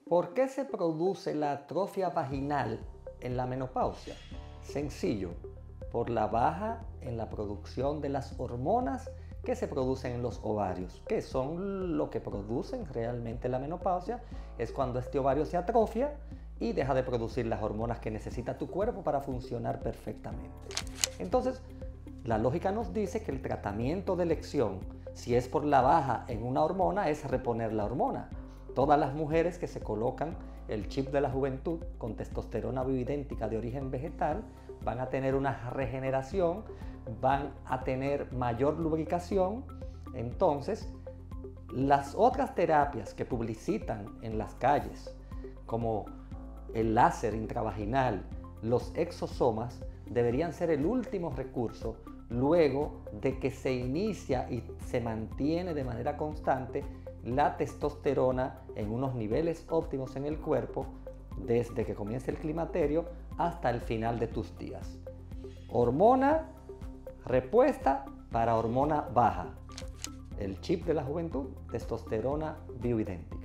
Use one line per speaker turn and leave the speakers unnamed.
¿Por qué se produce la atrofia vaginal en la menopausia? Sencillo, por la baja en la producción de las hormonas que se producen en los ovarios, que son lo que producen realmente la menopausia. Es cuando este ovario se atrofia y deja de producir las hormonas que necesita tu cuerpo para funcionar perfectamente. Entonces, la lógica nos dice que el tratamiento de elección, si es por la baja en una hormona, es reponer la hormona. Todas las mujeres que se colocan el chip de la juventud con testosterona bioidéntica de origen vegetal van a tener una regeneración, van a tener mayor lubricación. Entonces, las otras terapias que publicitan en las calles, como el láser intravaginal, los exosomas, deberían ser el último recurso luego de que se inicia y se mantiene de manera constante la testosterona en unos niveles óptimos en el cuerpo desde que comienza el climaterio hasta el final de tus días. Hormona repuesta para hormona baja. El chip de la juventud, testosterona bioidéntica.